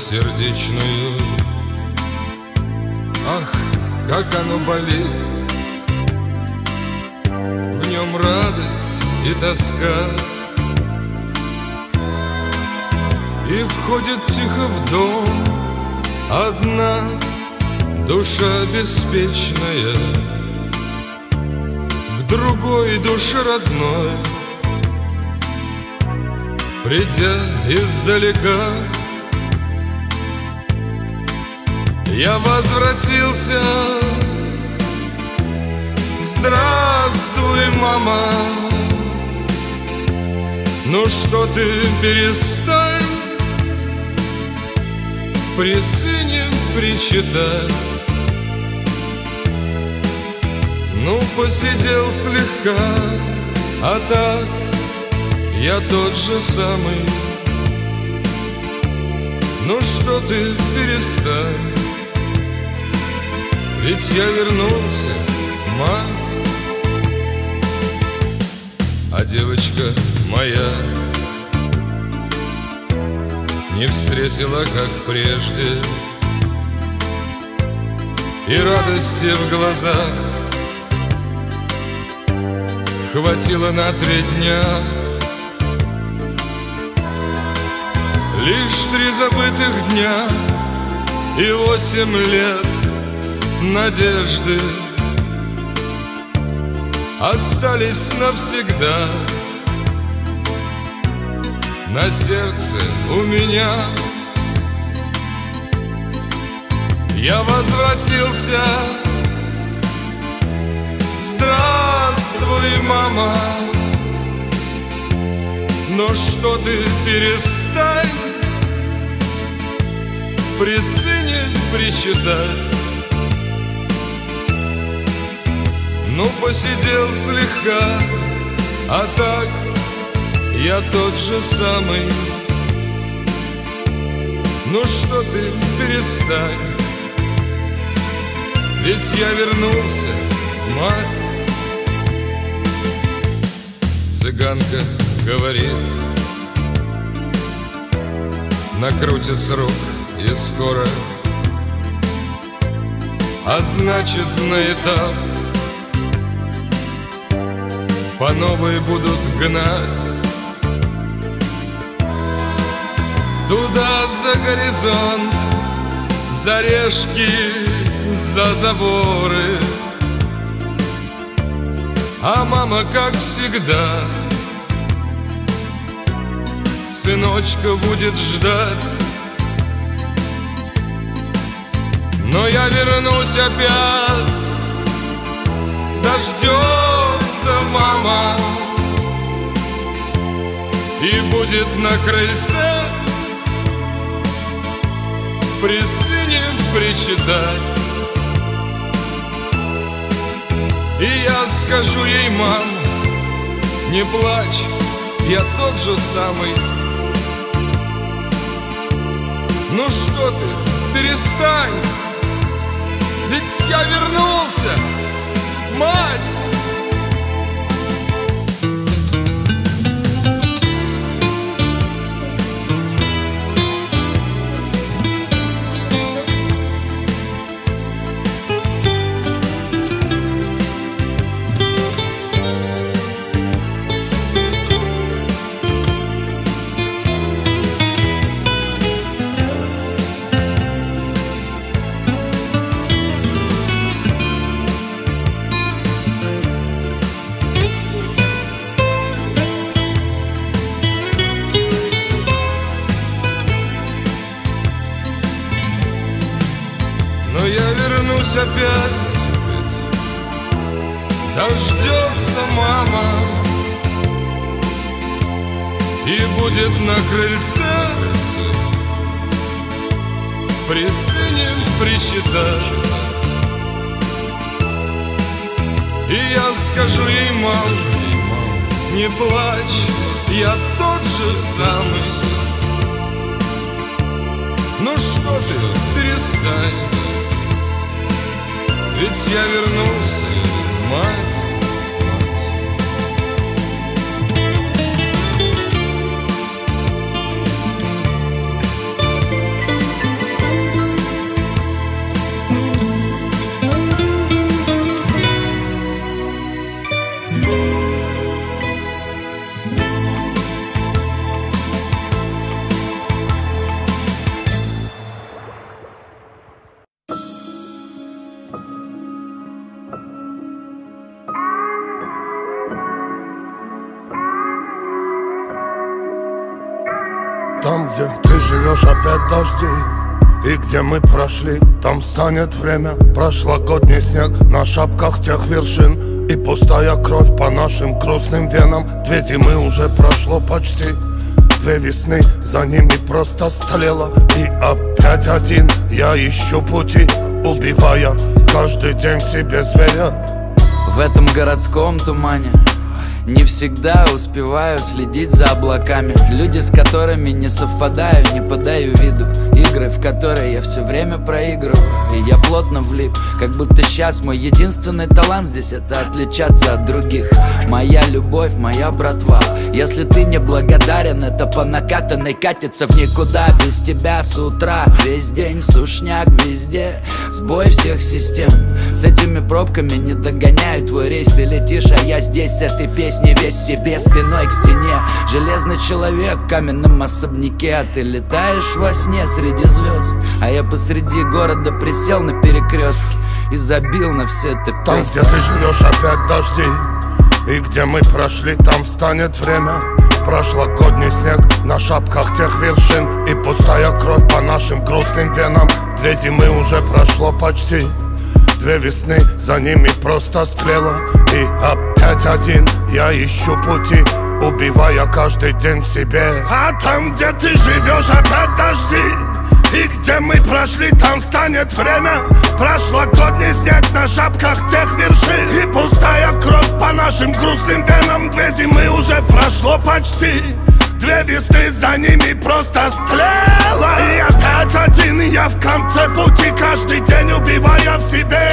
сердечную. Ах, как оно болит, в нем радость и тоска. И входит тихо в дом одна душа беспечная к другой душе родной, придя издалека. Я возвратился. Здравствуй, мама. Ну что ты, перестань при сыне причитать. Ну, посидел слегка, а так я тот же самый. Ну что ты, перестань, ведь я вернулся, мать. А девочка моя не встретила, как прежде, и радости в глазах хватило на 3 дня. Лишь 3 забытых дня и 8 лет надежды остались навсегда на сердце у меня. Я возвратился. Здравствуй, мама. Но что ты, перестань при сыне причитать. Ну, посидел слегка, а так я тот же самый. Ну что ты, перестань, ведь я вернулся, мать. Цыганка говорит, накрутит срок и скоро, а значит, на этап по новой будут гнать. Туда за горизонт, за решки, за заборы. А мама, как всегда, сыночка будет ждать. Но я вернусь опять. Дождется мама и будет на крыльце при сыне причитать. И я скажу ей, мам, не плачь, я тот же самый. Ну что ты, перестань, ведь я вернулся, мать. Но я вернусь опять. Дождется мама и будет на крыльце при сыне причитать. И я скажу ей, мам, не плачь, я тот же самый. Ну что ты, перестань, ведь я вернулся, мать. Там, где ты живешь, опять дожди. И где мы прошли, там станет время. Прошлогодний снег на шапках тех вершин. И пустая кровь по нашим грустным венам. 2 зимы уже прошло почти, 2 весны, за ними просто стлело. И опять один я ищу пути, убивая каждый день в себе зверя. В этом городском тумане не всегда успеваю следить за облаками. Люди, с которыми не совпадаю, не подаю виду. Игры, в которые я все время проигрываю. И я плотно влип, как будто сейчас мой единственный талант здесь — это отличаться от других. Моя любовь, моя братва. Если ты не благодарен, это по накатанной катится в никуда. Без тебя с утра весь день сушняк везде. Сбой всех систем. С этими пробками не догоняю твой рейс. Ты летишь, а я здесь с этой песней весь в себе, спиной к стене. Железный человек в каменном особняке. А ты летаешь во сне среди звезд, а я посреди города присел на перекрестке и забил на все это песни. Там, где ты живешь, опять дожди. И где мы прошли, там станет время. Прошлогодний снег на шапках тех вершин. И пустая кровь по нашим грустным венам. 2 зимы уже прошло почти, 2 весны, за ними просто стлело. И опять один я ищу пути, убивая каждый день в себе. А там, где ты живешь, опять дожди. И где мы прошли, там станет время. Прошлогодний снег на шапках тех вершин. И пустая кровь по нашим грустным венам. 2 зимы уже прошло почти, 2 весны, за ними просто стлело. И опять один я в конце пути, каждый день убивая в себе.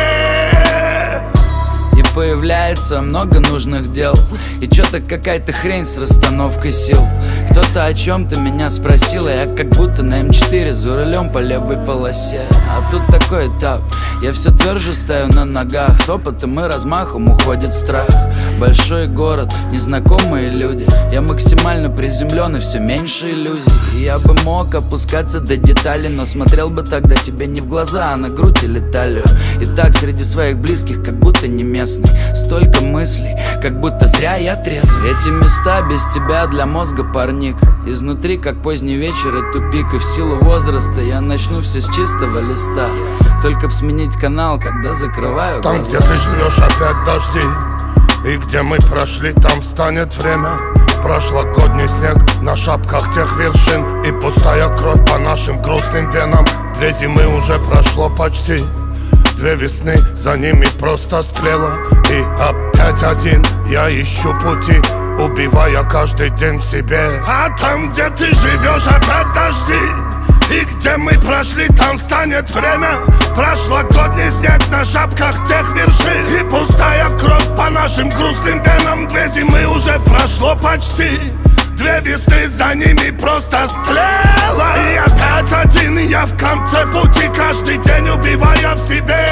И появляется много нужных дел. И чё-то какая-то хрень с расстановкой сил. Кто-то о чем-то меня спросил, а я как будто на М4 за рулем по левой полосе. А тут такой этап, я все тверже стою на ногах. С опытом и размахом уходит страх. Большой город, незнакомые люди. Я максимально приземлен и все меньше иллюзий. И я бы мог опускаться до деталей, но смотрел бы тогда тебе не в глаза, а на грудь или талию. И так среди своих близких, как будто не местный. Столько мыслей, как будто зря я трезвый. Эти места без тебя для мозга парник. Изнутри, как поздний вечер и тупик. И в силу возраста я начну все с чистого листа. Только б сменить канал, когда закрываю глаза. Там, где ты живешь, опять дожди. И где мы прошли, там станет время. Прошлогодний снег на шапках тех вершин. И пустая кровь по нашим грустным венам. 2 зимы уже прошло почти, 2 весны, за ними просто стлело. И опять один я ищу пути, убивая каждый день в себе. А там, где ты живешь, опять дожди. И где мы прошли, там станет время. Прошлогодний снег на шапках тех вершин. И пустая кровь по нашим грустным венам. 2 зимы уже прошло почти, 2 весны, за ними просто стлело. И опять один я в конце пути, каждый день убивая в себе.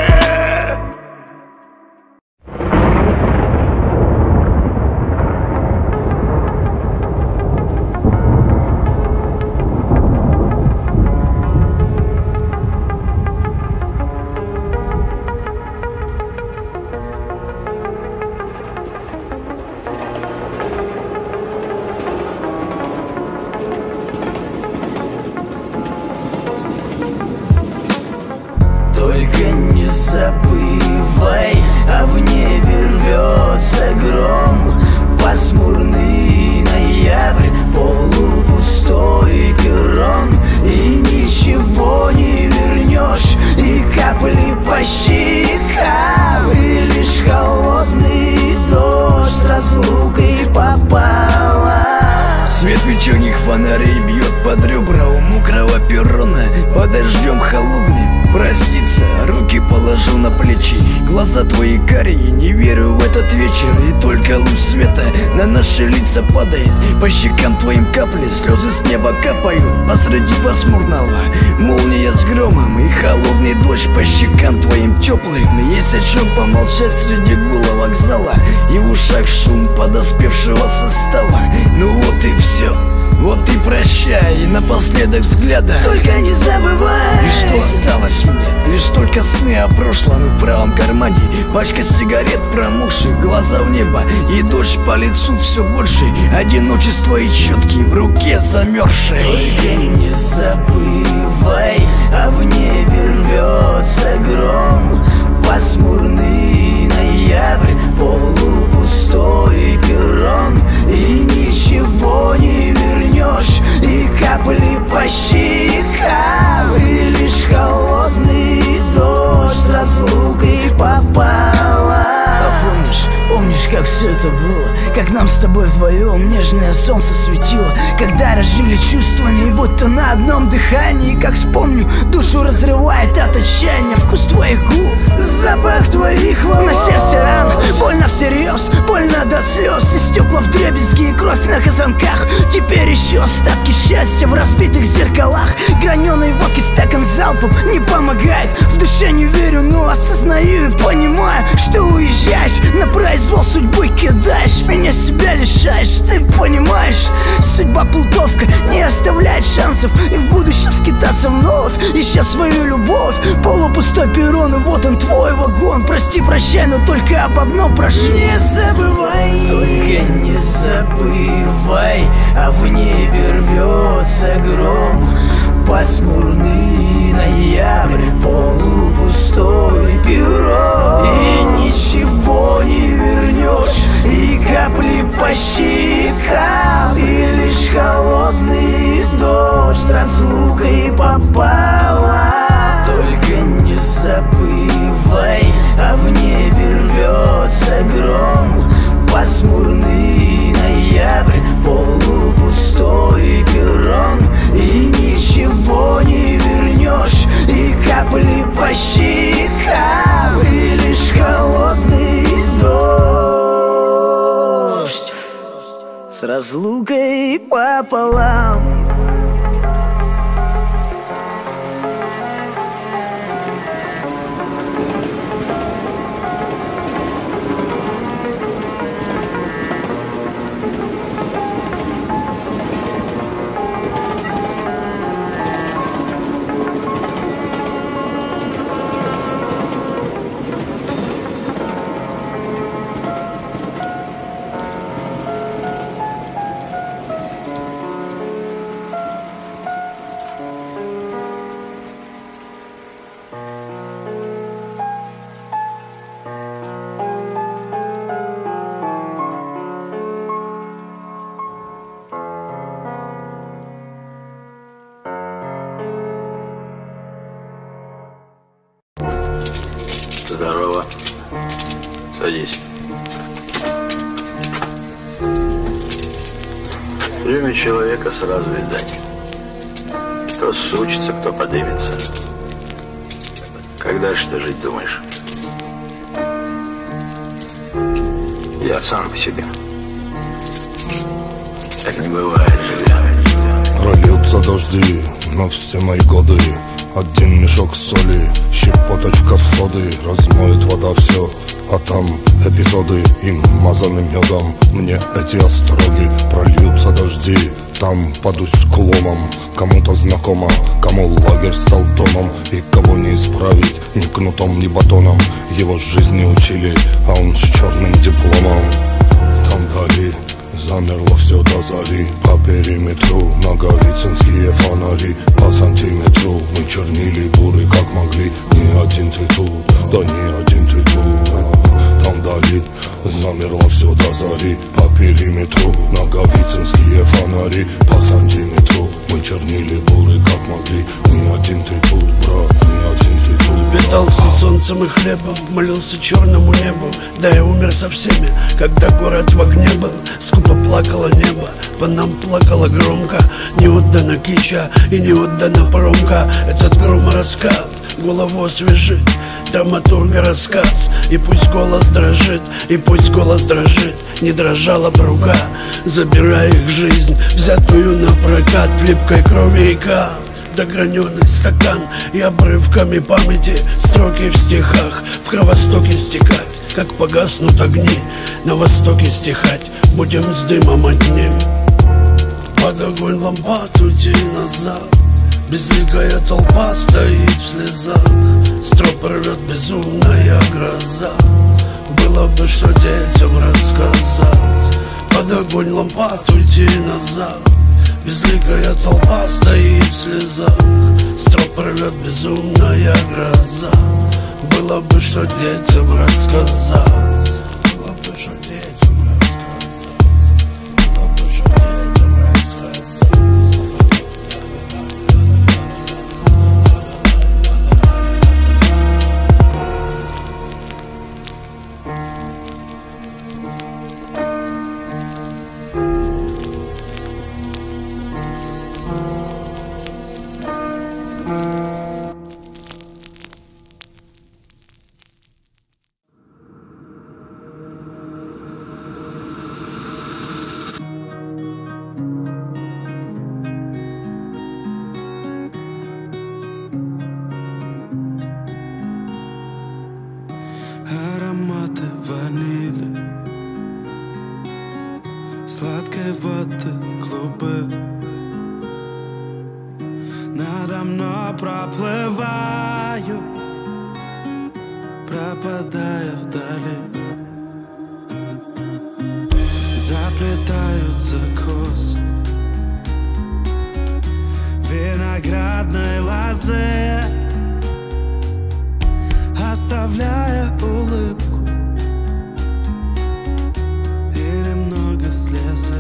Только не забывай, а в небе рвется гром. Пасмурный ноябрь, полупустой перрон. И ничего не вернешь, и капли по щекам. И лишь холодный дождь с разлукой пополам. Свет вечерних фонарей бьет под ребра у мокрого перрона. Под дождем холодным проснится, руки положу на плечи. Глаза твои карие, не верю в этот вечер. И только луч света на наши лица падает. По щекам твоим капли, слезы с неба капают. Посреди пасмурного молния с громом. И холодный дождь по щекам твоим теплым. Есть о чем помолчать среди гула вокзала. И в ушах шум подоспевшего состава. Ну вот и все. Вот и прощай, и напоследок взгляда только не забывай. И что осталось мне? Лишь только сны о прошлом. В правом кармане пачка сигарет промокших, глаза в небо и дождь по лицу все больше. Одиночество и четки в руке замерзшей. Только не забывай, а в небе рвется гром. Пасмурный ноябрь, полупустой перрон. И ничего не вернешь, и капли по щекам, и лишь холодный дождь с разлукой пополам. Помнишь, как все это было? Как нам с тобой вдвоем нежное солнце светило, когда разжили чувствами, будто на одном дыхании. Как вспомню, душу разрывает от отчаяния вкус твоих губ, запах твоих волос. На сердце ран, больно всерьез, больно до слез. И стекла вдребезги, и кровь на казанках. Теперь еще остатки счастья в разбитых зеркалах. Граненой водки стакан залпом не помогает. В душе не верю, но осознаю и понимаю, что уезжаешь, на произвол судьбы кидаешь, меня себя лишаешь. Ты понимаешь, судьба плутовка не оставляет шансов, и в будущем скитаться вновь, ища свою любовь. Полупустой перрон, и вот он твой вагон. Прости, прощай, но только об одном прошу: не забывай, только не забывай, а в небе рвется гром. Пасмурный ноябрь, полупустой перрон. И ничего не вернешь, и капли по щекам, и лишь холодный дождь с разлукой пополам. Только не забывай, а в небе рвется гром. Пасмурный ноябрь, полупустой перрон. И ничего не вернешь, и капли по щекам, и лишь холодный дождь с разлукой пополам. Здорово. Садись. В трюме человека сразу видать. Кто сучится, кто подымется. Как дальше ты жить думаешь? Я сам по себе. Так не бывает, живя. Прольются дожди на все мои годы. Один мешок соли, щепоточка соды. Размоет вода все, а там эпизоды. Им мазанным медом мне эти остроги. Прольются дожди, там падусь куломом. Кому-то знакомо, кому лагерь стал домом. И кого не исправить ни кнутом, ни батоном. Его жизни учили, а он с черным дипломом. Там вдали замерло все до зари. По периметру наговицинские фонари. По сантиметру мы чернили буры как могли. Ни один ты тут, да ни один ты тут. Там вдали замерло все до зари. По периметру наговицинские фонари. По сантиметру мы чернили буры как могли. Ни один ты тут, брат, ни один ты тут. Питался солнцем и хлебом, молился черному небу. Да я умер со всеми, когда город в огне был. Скупо плакало небо, по нам плакало громко. Не отдана кича и не отдана промка. Этот громораскат голову освежит, драматурга рассказ. И пусть голос дрожит, и пусть голос дрожит. Не дрожала б рука, забирая их жизнь, взятую на прокат. В липкой крови река, дограненный стакан и обрывками памяти. Строки в стихах в кровостоке стекать. Как погаснут огни, на востоке стихать. Будем с дымом одним. Под огонь лампад уйти назад. Безликая толпа стоит в слезах. Строп рвет безумная гроза. Было бы что детям рассказать. Под огонь лампад уйти назад. Безликая толпа стоит в слезах. Строп рвет безумная гроза. Было бы что детям рассказать. Было бы что детям рассказать. Было бы что детям рассказать. Ароматы ванили, сладкой воды клубы. Надо мной проплываю, пропадая вдали. Заплетаются косы виноградной лозы, оставляя улыбку и немного слезы.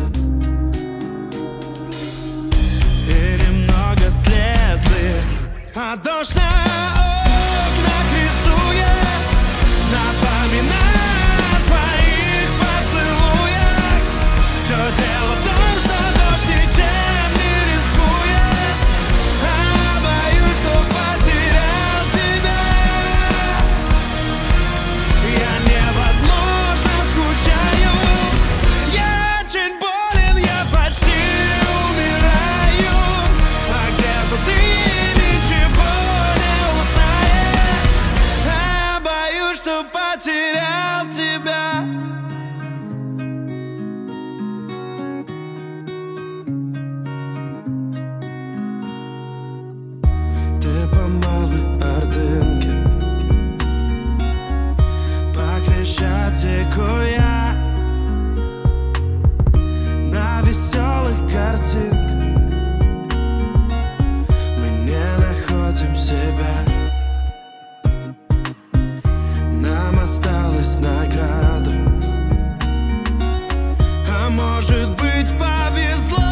И немного слезы. А дождь на окнах рисует, напоминая о твоих поцелуях. Все дело в том, что дождь ничем не рискует. А боюсь, что потерял тебя. Я невозможно скучаю. Я очень болен, я почти умираю. А где-то ты ничего не узнаешь. А боюсь, что потерял тебя. Ты по малой Ордынке, по Крещатику я, на веселых картинках мы не находим себя. Нам осталась награда, а может быть повезло.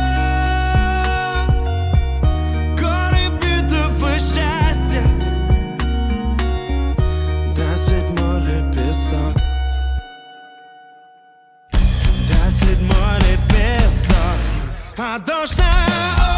Горы битв и счастья, да седьмой лепесток, да седьмой лепесток. А дождь на